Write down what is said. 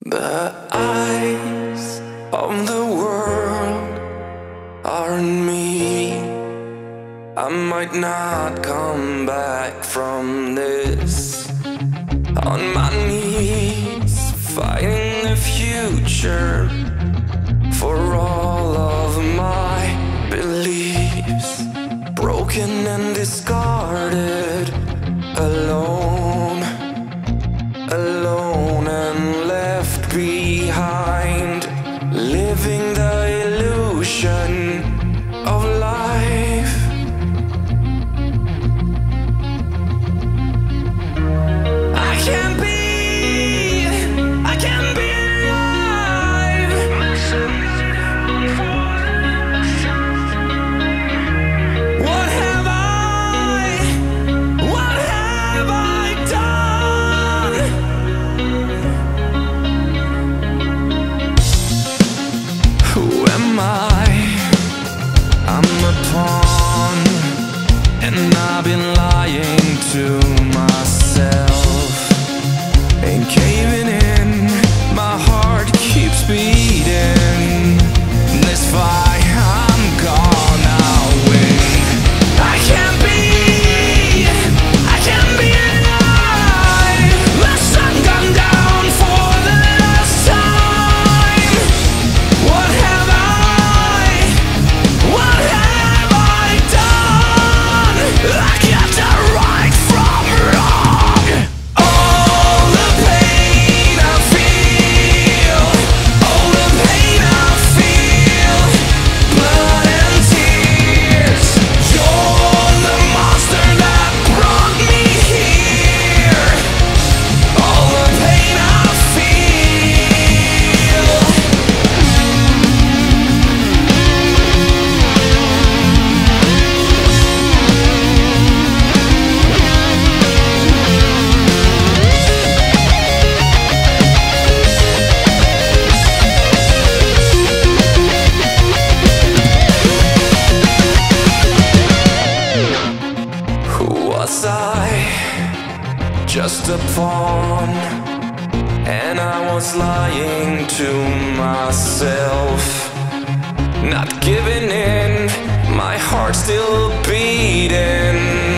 The eyes of the world are on me. I might not come back from this. On my knees, fighting the future for all of my beliefs. Broken and discarded, alone, alone and left behind, living the illusion of life. I can't be alive. What have I done? Who am I? I'm a pawn, and I've been lying to myself. Ain't caving in, my heart keeps beating. This fight, I'm gonna win. I can't be alive. The sun gone down for the last time. What have I done? I got to right from wrong. All the pain I feel, all the pain I feel, blood and tears. You're the monster that brought me here. All the pain I feel. Who was I? Just a pawn, and I was lying to myself. Not giving in, my heart still beating.